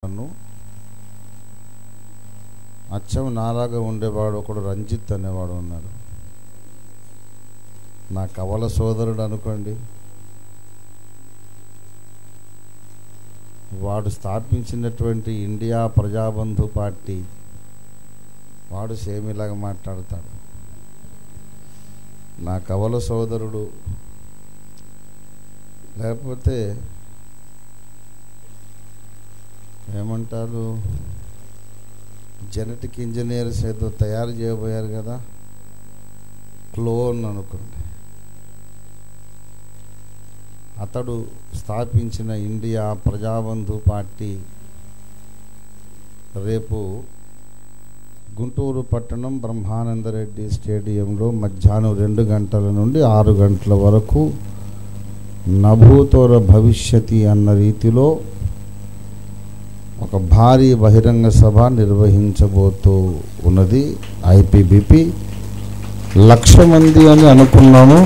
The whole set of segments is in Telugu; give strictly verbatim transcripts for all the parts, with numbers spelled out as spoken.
అచ్చం నాలాగా ఉండేవాడు ఒకడు రంజిత్ అనేవాడు ఉన్నాడు. నా కవల సోదరుడు అనుకోండి. వాడు స్థాపించినటువంటి ఇండియా ప్రజాబంధు పార్టీ వాడు సేమ్ ఇలాగా మాట్లాడతాడు. నా కవల సోదరుడు లేకపోతే ఏమంటారు, జెనెటిక్ ఇంజనీర్స్ ఏదో తయారు చేయబోయారు కదా, క్లోన్ అనుకోండి. అతడు స్థాపించిన ఇండియా ప్రజాబంధు పార్టీ రేపు గుంటూరు పట్టణం బ్రహ్మానందరెడ్డి స్టేడియంలో మధ్యాహ్నం రెండు గంటల నుండి ఆరు గంటల వరకు నభూతోర భవిష్యతి అన్న రీతిలో ఒక భారీ బహిరంగ సభ నిర్వహించబోతూ ఉన్నది. ఐపీబీపీ లక్ష మంది అని అనుకున్నాము,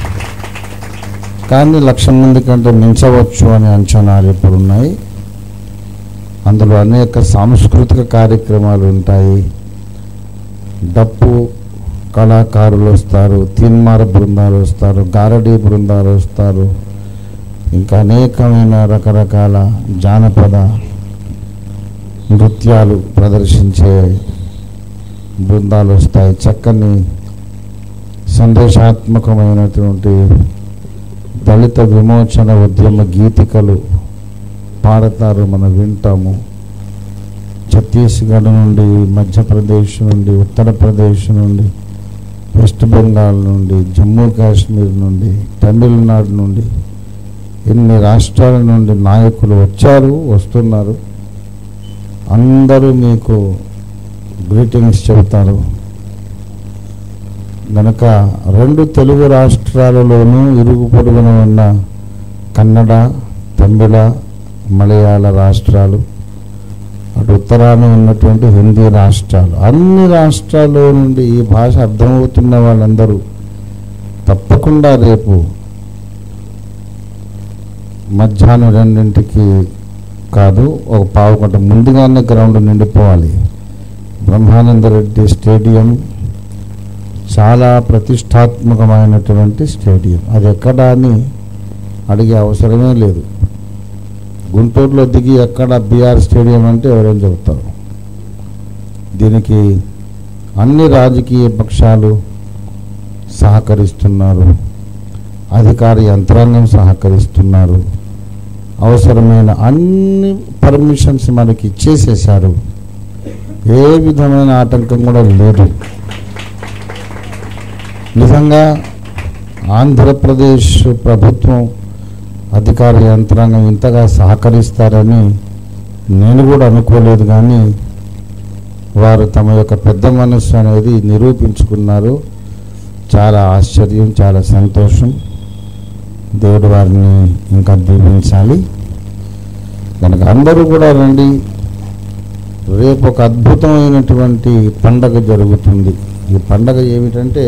కానీ లక్ష మంది కంటే మించవచ్చు అనే అంచనాలు ఇప్పుడున్నాయి. అందులో అనేక సాంస్కృతిక కార్యక్రమాలు ఉంటాయి. డప్పు కళాకారులు వస్తారు, తీన్మార బృందాలు వస్తారు, గారడీ బృందాలు వస్తారు, ఇంకా అనేకమైన రకరకాల జానపద నృత్యాలు ప్రదర్శించే బృందాలు వస్తాయి. చక్కని సందేశాత్మకమైనటువంటి దళిత విమోచన ఉద్యమ గీతికలు పాడతారు, మనం వింటాము. ఛత్తీస్గఢ్ నుండి, మధ్యప్రదేశ్ నుండి, ఉత్తరప్రదేశ్ నుండి, వెస్ట్ బెంగాల్ నుండి, జమ్మూ కాశ్మీర్ నుండి, తమిళనాడు నుండి, ఎన్ని రాష్ట్రాల నుండి నాయకులు వచ్చారు, వస్తున్నారు. అందరూ మీకు గ్రీటింగ్స్ చెబుతారు. కనుక రెండు తెలుగు రాష్ట్రాలలోనూ ఇరుగు పొరుగున ఉన్న కన్నడ, తమిళ, మలయాళ రాష్ట్రాలు, అటు ఉత్తరాన ఉన్నటువంటి హిందీ రాష్ట్రాలు, అన్ని రాష్ట్రాల్లో నుండి ఈ భాష అర్థమవుతున్న వాళ్ళందరూ తప్పకుండా రేపు మధ్యాహ్నం రెండింటికి కాదు, ఒక పావు గంట ముందుగానే గ్రౌండ్ నిండిపోవాలి. బ్రహ్మానందరెడ్డి స్టేడియం చాలా ప్రతిష్టాత్మకమైనటువంటి స్టేడియం. అది ఎక్కడ అని అడిగే అవసరమే లేదు. గుంటూరులో దిగి ఎక్కడ బీఆర్ స్టేడియం అంటే ఎవరైనా చెబుతారు. దీనికి అన్ని రాజకీయ పక్షాలు సహకరిస్తున్నారు, అధికార యంత్రాంగం సహకరిస్తున్నారు. అవసరమైన అన్ని పర్మిషన్స్ మనకి ఇచ్చేసేసారు. ఏ విధమైన ఆటంకం కూడా లేదు. నిజంగా ఆంధ్రప్రదేశ్ ప్రభుత్వం అధికార యంత్రాంగం ఇంతగా సహకరిస్తారని నేను కూడా అనుకోలేదు, కానీ వారు తమ యొక్క పెద్ద మనస్సు అనేది నిరూపించుకున్నారు. చాలా ఆశ్చర్యం, చాలా సంతోషం. దేవుడు వారిని ఇంకా దీవించాలి. కనుక అందరూ కూడా రండి. రేపు ఒక అద్భుతమైనటువంటి పండగ జరుగుతుంది. ఈ పండగ ఏమిటంటే,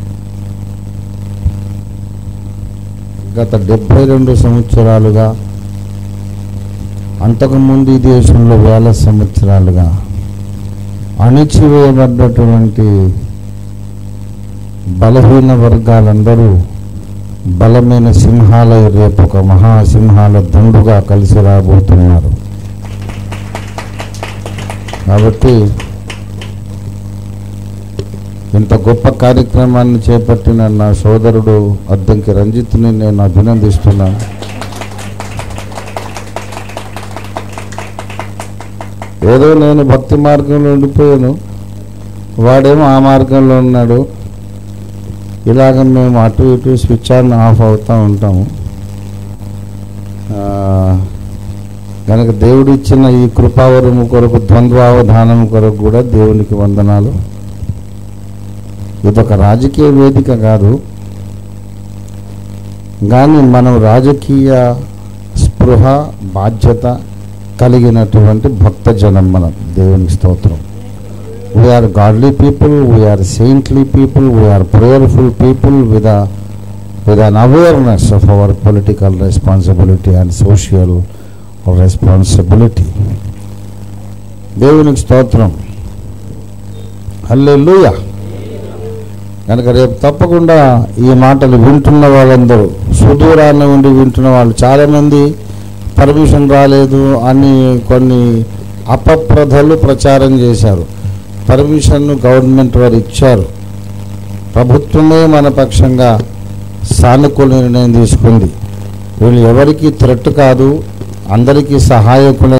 గత డెబ్భై రెండు సంవత్సరాలుగా, అంతకుముందు ఈ దేశంలో వేల సంవత్సరాలుగా అణిచివేయబడ్డటువంటి బలహీన వర్గాలందరూ బలమైన సింహాల రేపు ఒక మహాసింహాల దండుగా కలిసి రాబోతున్నారు. కాబట్టి ఇంత గొప్ప కార్యక్రమాన్ని చేపట్టిన నా సోదరుడు అద్దంకి రంజిత్ని నేను అభినందిస్తున్నాను. ఏదో నేను భక్తి మార్గంలో ఉండిపోయాను, వాడేమో ఆ మార్గంలో ఉన్నాడు. ఇలాగ మేము అటు ఇటు స్విచ్ ఆన్ ఆఫ్ అవుతూ ఉంటాము. కనుక దేవుడు ఇచ్చిన ఈ కృపావరము కొరకు, ద్వంద్వావధానము కొరకు కూడా దేవునికి వందనాలు. ఇదొక రాజకీయ వేదిక కాదు, కానీ మనం రాజకీయ స్పృహ, బాధ్యత కలిగినటువంటి భక్త జనం మనం. దేవునికి స్తోత్రం. We are godly people, we are saintly people, we are prayerful people with a with an awareness of our political responsibility and social responsibility. దేవునికి స్తోత్రం. హల్లెలూయా. కనుక రేపు తప్పకుండా ఈ మాటలు వింటున్న వాళ్ళందరూ, సుదూరాన్ని ఉండి వింటున్న వాళ్ళు, చాలామంది పర్మిషన్ రాలేదు అని కొన్ని అపప్రథలు ప్రచారం చేశారు. పర్మిషన్ను గవర్నమెంట్ వారు ఇచ్చారు. ప్రభుత్వమే మన పక్షంగా సానుకూల నిర్ణయం తీసుకుంది. వీళ్ళు ఎవరికి థ్రెట్ కాదు, అందరికీ సహాయకులే.